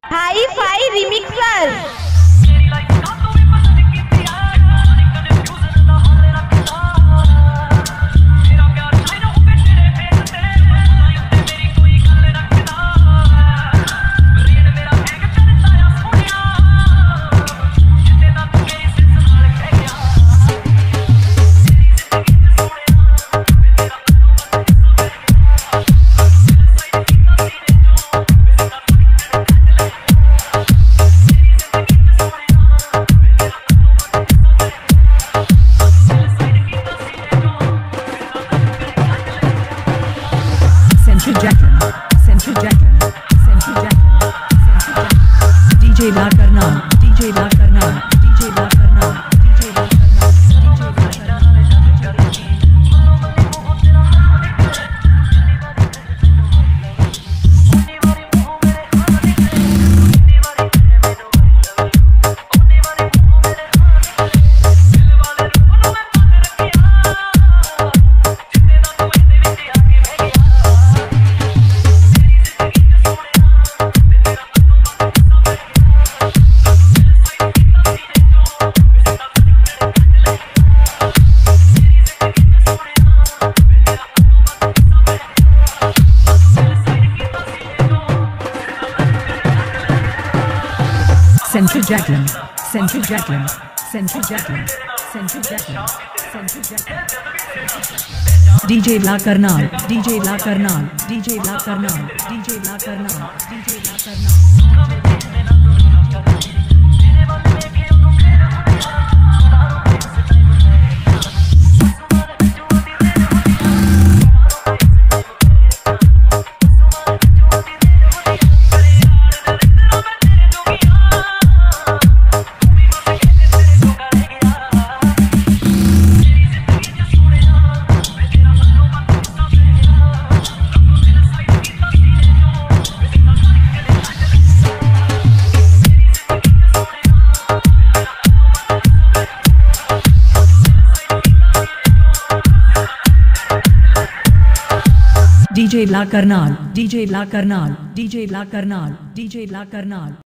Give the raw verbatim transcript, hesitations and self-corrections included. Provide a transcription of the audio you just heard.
High fi remixer. Central Jacqueline, Central Jacqueline, Central Jacqueline, Central Jacqueline. D J La Karnal, D J La Karnal, D J La Karnal, D J La Karnal, D J La Karnal. Central Jacqueline, Central Jacqueline, Central Jacqueline, Central Jacqueline, Central Jacqueline. D J La Karnal, D J La Karnal, D J La Karnal, D J La Karnal, D J La Karnal. D J La Karnal, D J La Karnal, D J La Karnal, D J La Karnal.